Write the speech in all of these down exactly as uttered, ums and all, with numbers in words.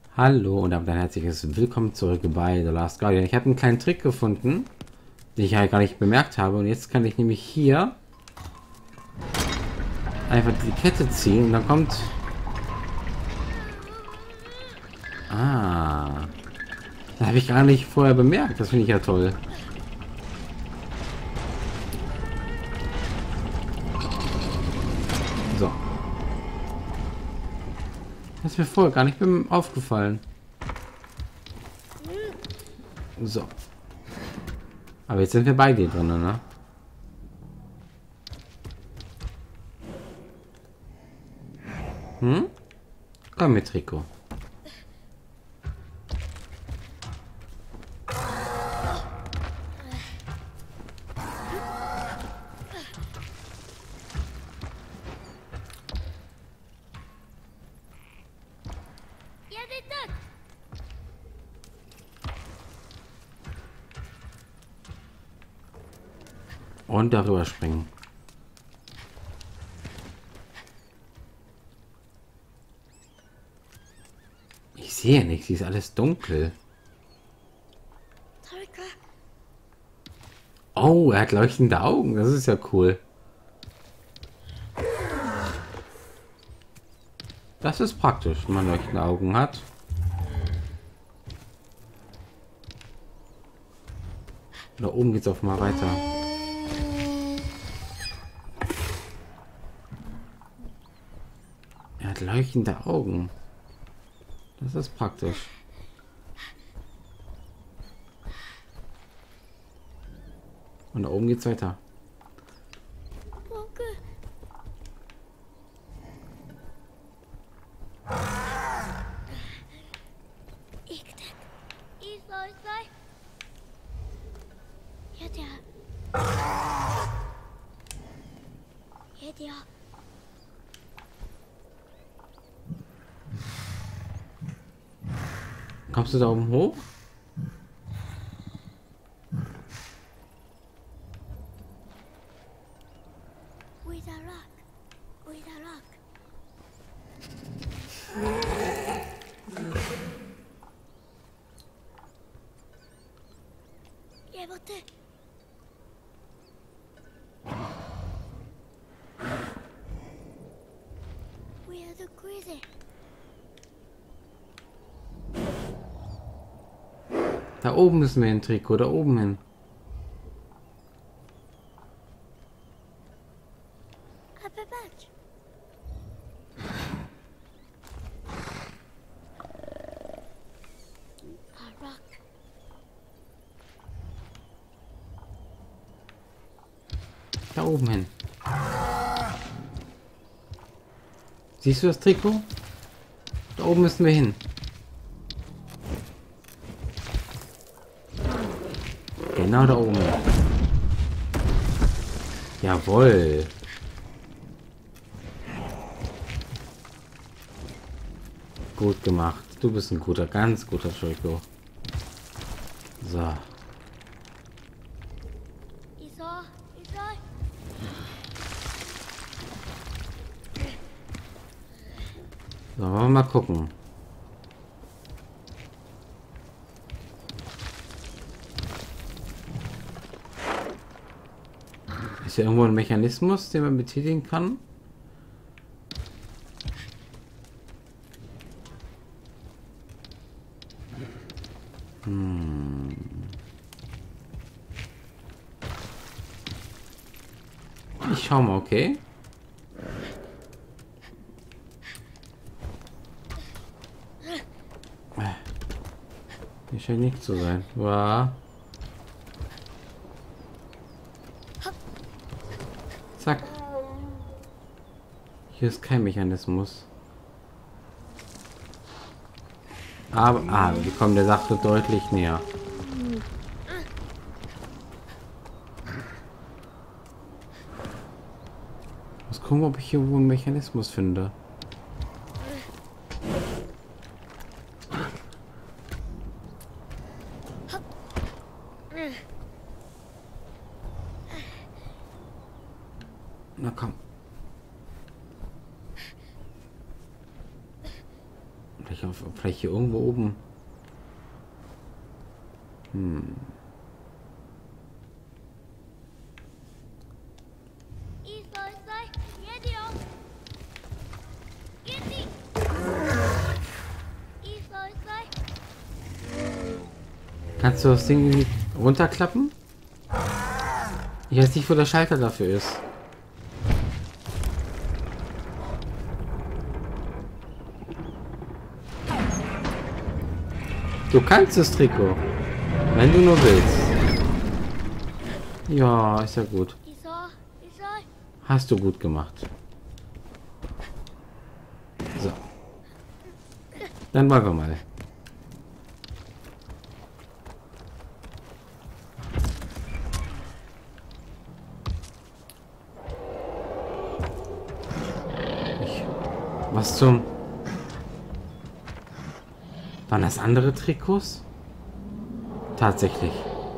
Hallo und damit ein herzliches Willkommen zurück bei The Last Guardian. Ich habe einen kleinen Trick gefunden, den ich halt gar nicht bemerkt habe. Und jetzt kann ich nämlich hier einfach die Kette ziehen und dann kommt... Ah, das habe ich gar nicht vorher bemerkt. Das finde ich ja toll. So. Das ist mir vorher gar nicht aufgefallen. So. Aber jetzt sind wir bei dir drin, ne? Hm? Komm mit, Rico. Und darüber springen. Ich sehe nichts, hier ist alles dunkel. Oh, er hat leuchtende Augen, das ist ja cool. Das ist praktisch, wenn man leuchtende Augen hat. Da oben geht's auch mal weiter. Er hat leuchtende Augen. Das ist praktisch. Und da oben geht's weiter. Kommst du da oben hoch? Da oben müssen wir hin, Trikot, da oben hin. Da oben hin. Siehst du das Trikot? Da oben müssen wir hin. Genau da oben. Jawohl. Gut gemacht. Du bist ein guter, ganz guter Trikot. So. So, wollen wir mal gucken. Ist hier irgendwo ein Mechanismus, den man betätigen kann? Hm. Ich schau mal, okay? Hier scheint nicht zu sein. Wow. Zack. Hier ist kein Mechanismus. Aber, ah, wir kommen der Sache deutlich näher. Ich muss gucken, ob ich hier wohl einen Mechanismus finde. Na komm. Vielleicht, auf, vielleicht hier irgendwo oben. Hm. Kannst du das Ding irgendwie runterklappen? Ich weiß nicht, wo der Schalter dafür ist. Du kannst es, Trikot. Wenn du nur willst. Ja, ist ja gut. Hast du gut gemacht. So. Dann wollen wir mal. Ich, was zum... Waren das andere Trikots? Tatsächlich.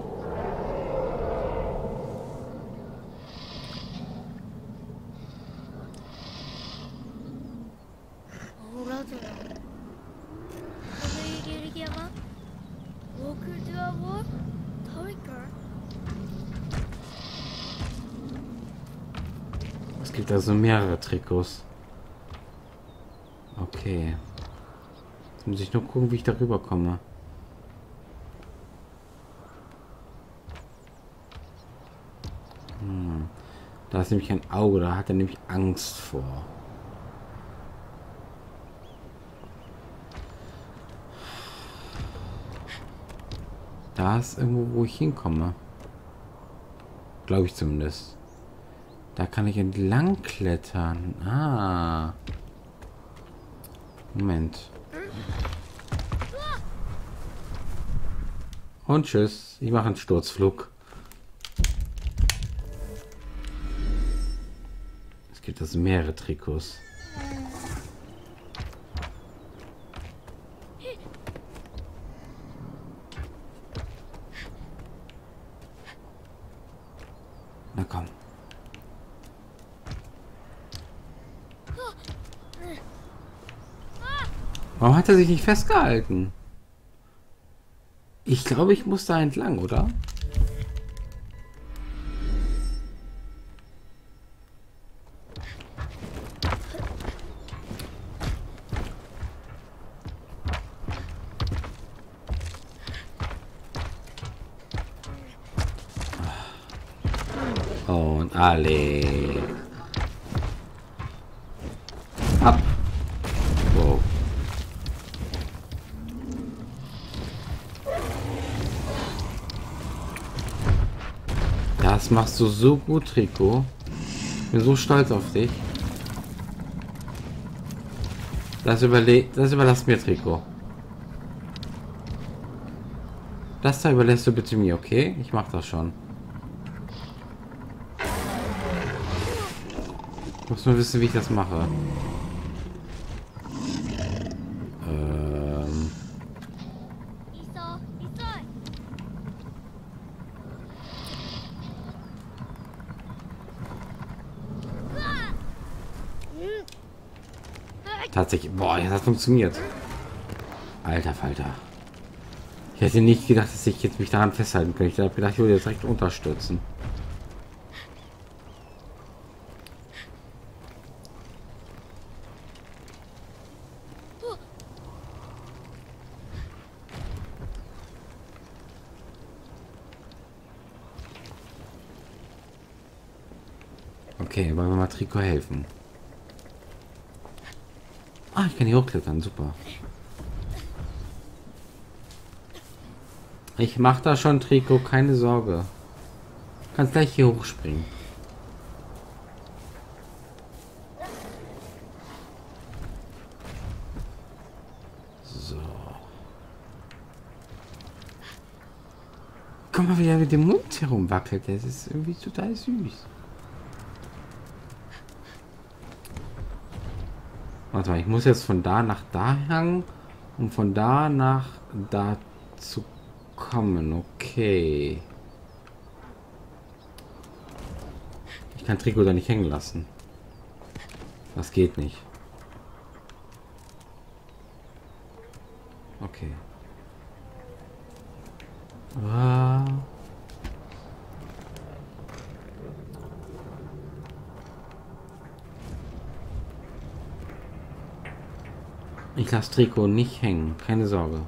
Es gibt also mehrere Trikots. Okay. Jetzt muss ich nur gucken, wie ich darüber komme. Hm. Da ist nämlich ein Auge, da hat er nämlich Angst vor. Da ist irgendwo, wo ich hinkomme. Glaube ich zumindest. Da kann ich entlang klettern. Ah. Moment. Und tschüss. Ich mache einen Sturzflug. Es gibt also mehrere Trikots. Na komm. Warum hat er sich nicht festgehalten? Ich glaube, ich muss da entlang, oder? Und alle. Ab. Wow. Das machst du so gut, Trikot. Ich bin so stolz auf dich. Das überle das überlass mir, Trikot. Das da überlässt du bitte mir, okay? Ich mach das schon. Ich muss nur wissen, wie ich das mache. Ähm. Tatsächlich. Boah, jetzt hat funktioniert. Alter Falter. Ich hätte nicht gedacht, dass ich jetzt mich daran festhalten könnte. Ich habe gedacht, ich würde jetzt direkt unterstützen. Okay, wollen wir mal Trikot helfen? Ah, ich kann hier hochklettern, super. Ich mache da schon, Trikot, keine Sorge. Kannst gleich hier hochspringen. So. Guck mal, wie er mit dem Mund herumwackelt. Das ist irgendwie total süß. Warte mal, ich muss jetzt von da nach da hangen, um von da nach da zu kommen. Okay. Ich kann Trikot da nicht hängen lassen. Das geht nicht. Okay. Ah. Ich lasse Trikot nicht hängen, keine Sorge.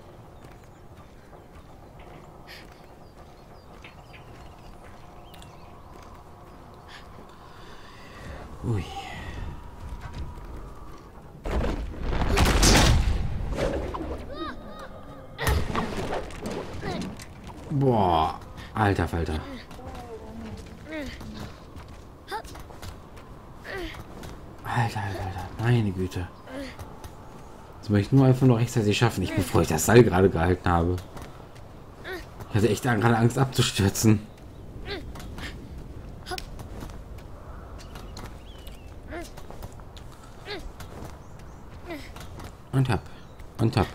Ui. Boah, alter Falter. Alter, alter, alter, meine Güte. Das möchte ich nur einfach noch rechtzeitig schaffen, nicht bevor ich das Seil gerade gehalten habe. Ich hatte echt gerade Angst abzustürzen. Und hab. Und hab.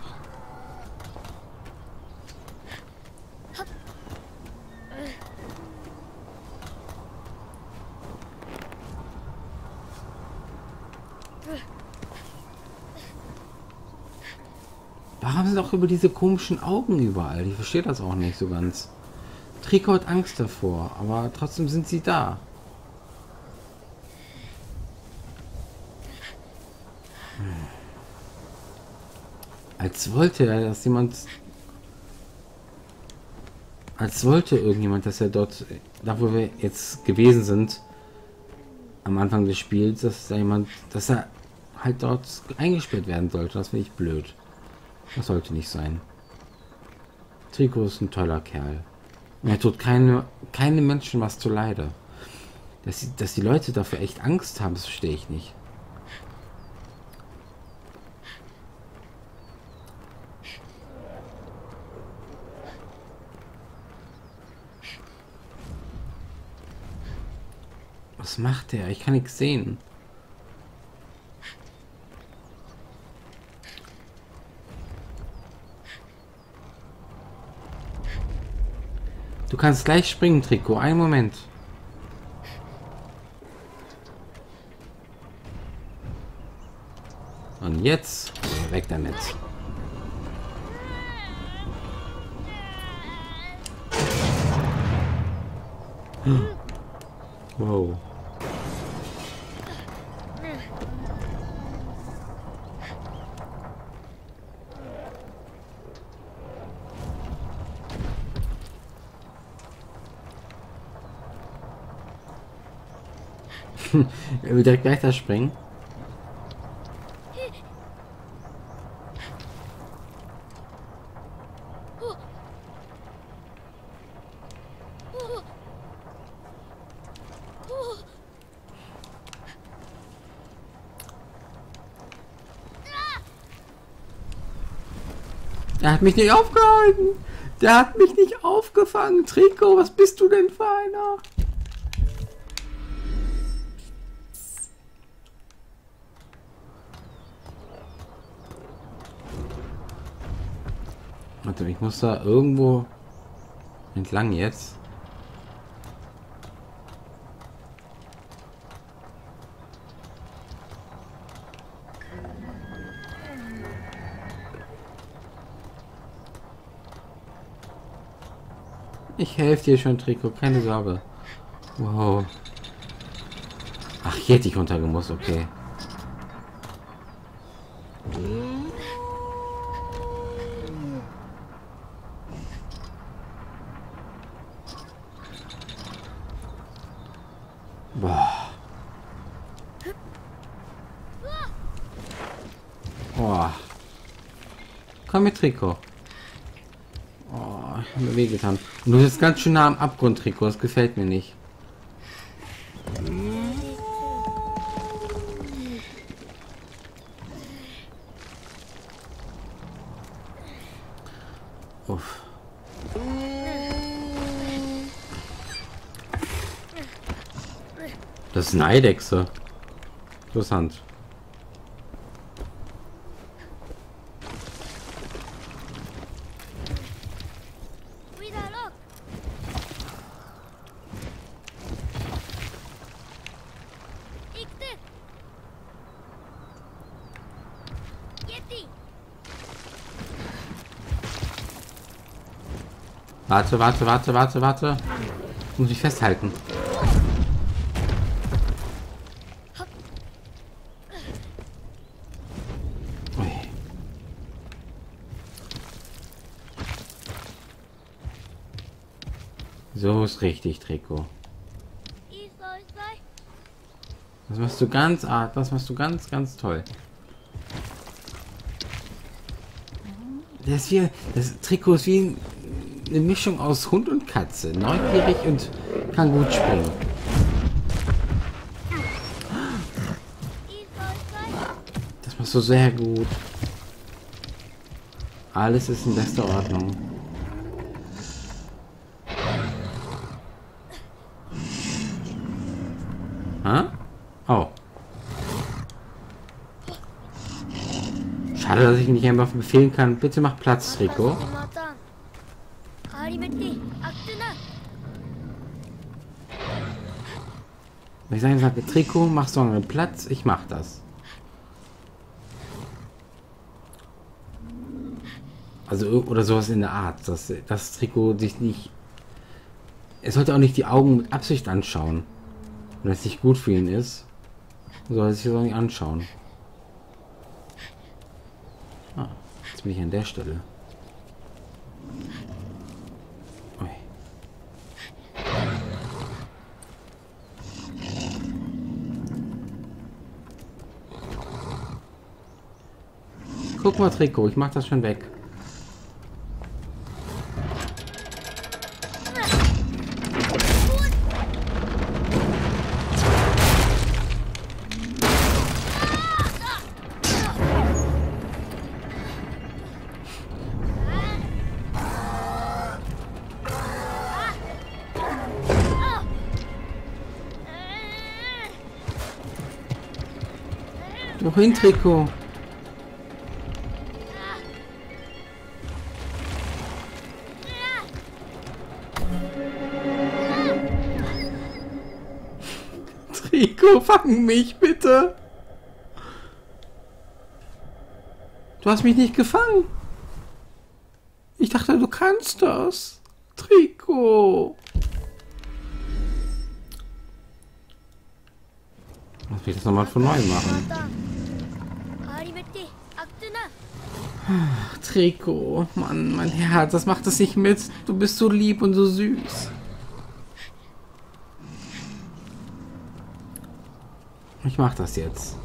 Warum sind auch über diese komischen Augen überall? Ich verstehe das auch nicht so ganz. Trikot hat Angst davor, aber trotzdem sind sie da. Hm. Als wollte er, dass jemand... Als wollte irgendjemand, dass er dort, da wo wir jetzt gewesen sind, am Anfang des Spiels, dass da jemand, dass er halt dort eingesperrt werden sollte. Das finde ich blöd. Das sollte nicht sein. Trikot ist ein toller Kerl. Und er tut keine, keine Menschen was zu Leide. Dass die, dass die Leute dafür echt Angst haben, das verstehe ich nicht. Was macht der? Ich kann nichts sehen. Du kannst gleich springen, Trikot. Einen Moment. Und jetzt weg damit. Wow. Er will direkt weiter springen. Er hat mich nicht aufgehalten. Der hat mich nicht aufgefangen. Trikot, was bist du denn für einer? Warte, ich muss da irgendwo entlang jetzt. Ich helfe dir schon, Trikot, keine Sorge. Wow. Ach, hier hätte ich runtergemusst, okay. Boah. Boah. Komm mit, Trikot. Oh, ich habe mir wehgetan. Und du bist ganz schön nah am Abgrund, Trikot. Das gefällt mir nicht. Uff. Das ist eine Eidechse. Interessant. Warte, warte, warte, warte, warte. Ich muss mich festhalten. Ui. So ist richtig, Trikot. Das machst du ganz art, das machst du ganz, ganz toll. Das hier, das Trikot ist wie eine Mischung aus Hund und Katze. Neugierig und kann gut springen. Das machst du sehr gut. Alles ist in bester Ordnung. Ha? Oh. Schade, dass ich nicht einfach befehlen kann. Bitte mach Platz, Rico. Wenn ich sagen sage, Trikot, machst du einen Platz, ich mach das. Also, oder sowas in der Art, dass das Trikot sich nicht... Es sollte auch nicht die Augen mit Absicht anschauen. Wenn es nicht gut für ihn ist, soll er sich das auch nicht anschauen. Ah, jetzt bin ich an der Stelle. Ui. Guck mal, Trikot, ich mach das schon weg. Wohin, Trikot? Trikot, fang mich bitte! Du hast mich nicht gefangen. Ich dachte, du kannst das. Trikot. Lass mich das nochmal von neu machen. Ach, Trikot, Mann, mein Herz, das macht es nicht mit. Du bist so lieb und so süß. Ich mach das jetzt.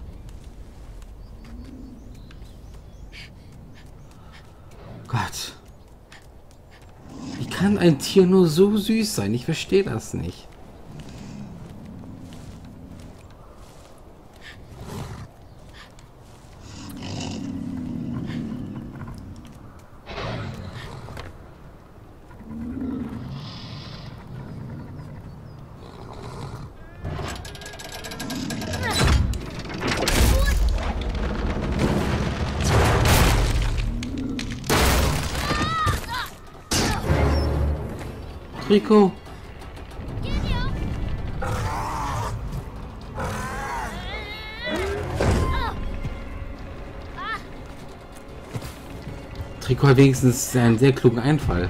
Gott. Wie kann ein Tier nur so süß sein? Ich verstehe das nicht. Trikot. Trikot hat wenigstens einen sehr klugen Einfall.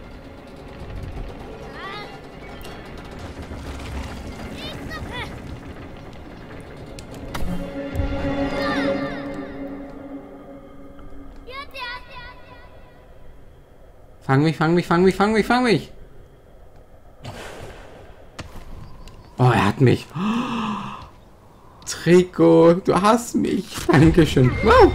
Fang mich, fang mich, fang mich, fang mich, fang mich. Oh, er hat mich. Oh, Trikot, du hast mich. Dankeschön. Wow.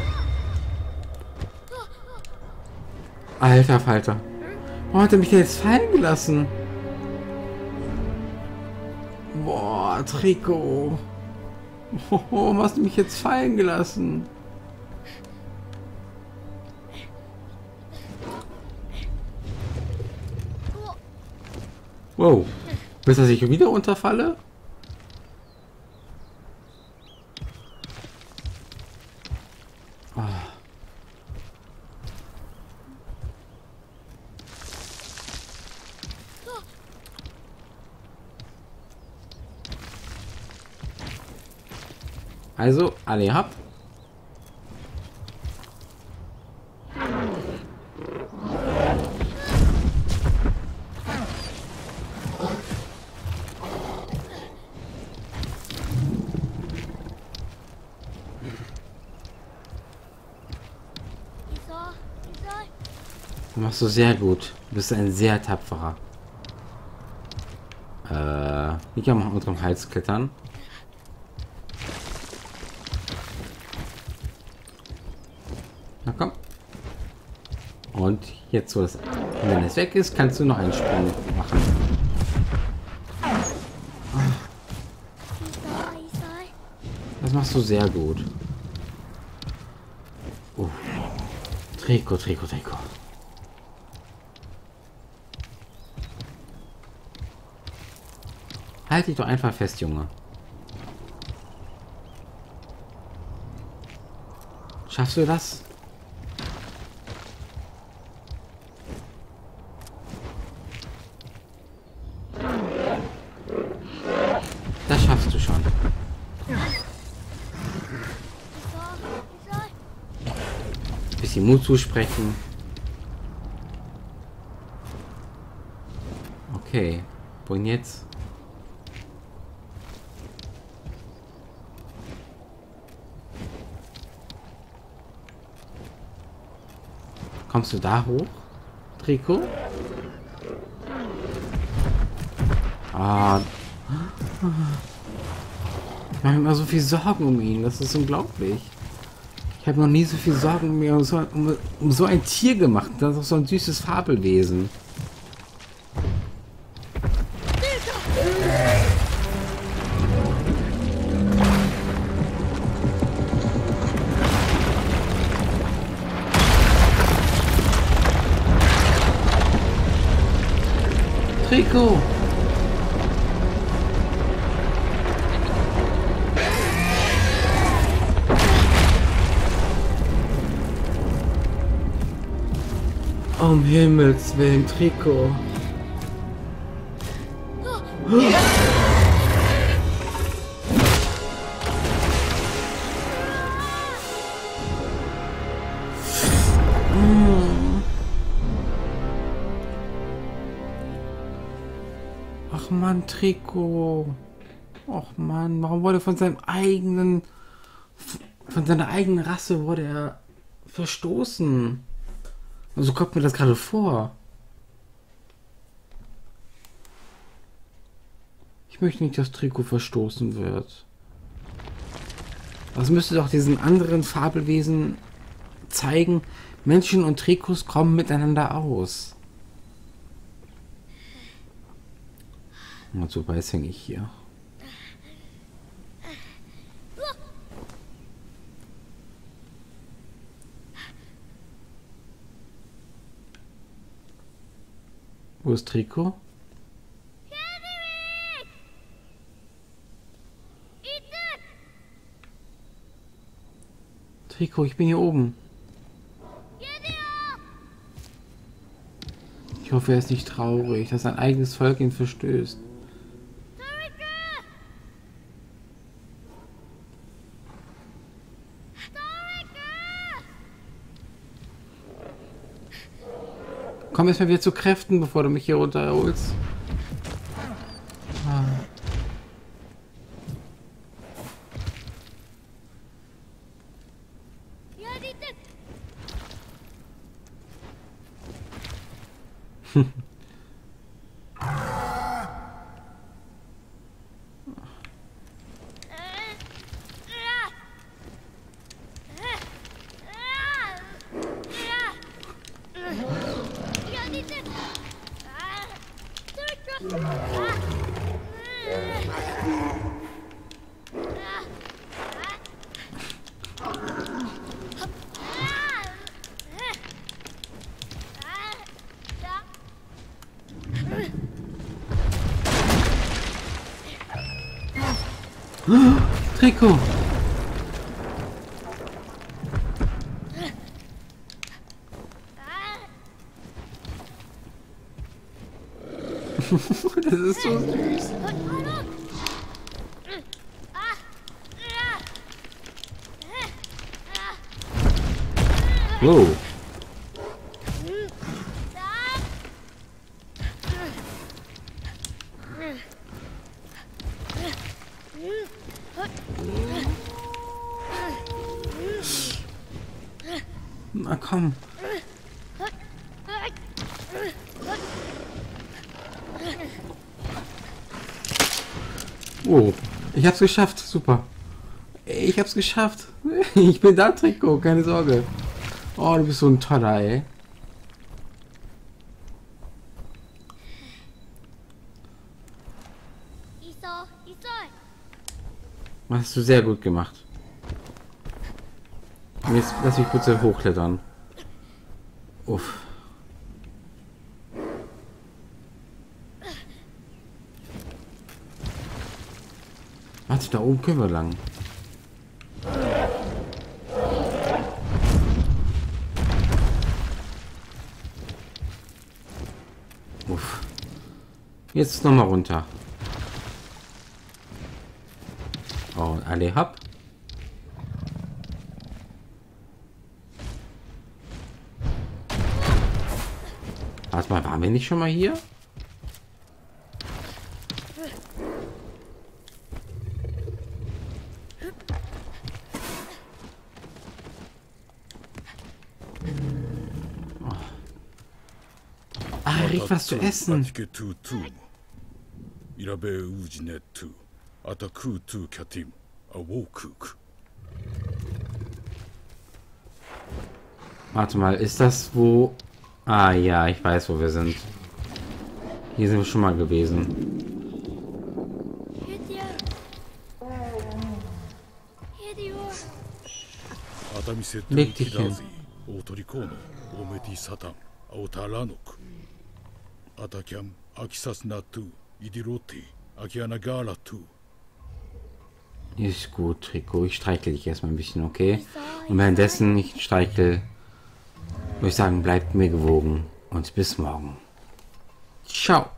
Alter Falter. Warum hat er mich denn jetzt fallen gelassen? Boah, Trikot. Oh, warum hast du mich jetzt fallen gelassen? Wow. Bis dass ich wieder unterfalle? Oh. Also, alle habt. Machst du sehr gut. Du bist ein sehr tapferer. Äh, ich kann mal unterm Hals klettern. Na komm. Und jetzt, wo das Hindernis weg ist, kannst du noch einen Sprung machen. Das machst du sehr gut. Uh. Trikot, Trikot, Trikot. Halt dich doch einfach fest, Junge. Schaffst du das? Das schaffst du schon. Bisschen Mut zusprechen. Okay. Und jetzt? Kommst du da hoch, Trikot? Ah. Ich mache mir immer so viel Sorgen um ihn. Das ist unglaublich. Ich habe noch nie so viel Sorgen um, um, so, um, um so ein Tier gemacht. Das ist doch so ein süßes Fabelwesen. Trikot! Um Himmels Willen, Trikot. Ach Mann, Trikot. Ach Mann, warum wurde von seinem eigenen, von seiner eigenen Rasse wurde er verstoßen? Und so kommt mir das gerade vor. Ich möchte nicht, dass Trikot verstoßen wird. Das müsste doch diesen anderen Fabelwesen zeigen. Menschen und Trikots kommen miteinander aus. Und so weiß hänge ich hier. Wo ist Trikot? Trikot, ich bin hier oben. Ich hoffe, er ist nicht traurig, dass sein eigenes Volk ihn verstößt. Komm erstmal wieder zu Kräften, bevor du mich hier runterholst. Ah. Trikot! Das ist so süß. Wow. Na komm. Oh, ich hab's geschafft. Super. Ich hab's geschafft. Ich bin da, Trikot. Keine Sorge. Oh, du bist so ein toller, ey. Hast du sehr gut gemacht. Und jetzt lass mich bitte hochklettern. Uff. Warte, da oben können wir lang. Uff. Jetzt noch mal runter. Oh, und alle hopp. Warte mal, waren wir nicht schon mal hier? Oh. Ah, riecht was zu essen. Warte mal, ist das wo... Ah ja, ich weiß, wo wir sind. Hier sind wir schon mal gewesen. Leg dich hin. Ist gut, Trikot. Ich streichle dich erstmal ein bisschen, okay? Und währenddessen ich streichle, würde ich sagen, bleibt mir gewogen und bis morgen. Ciao.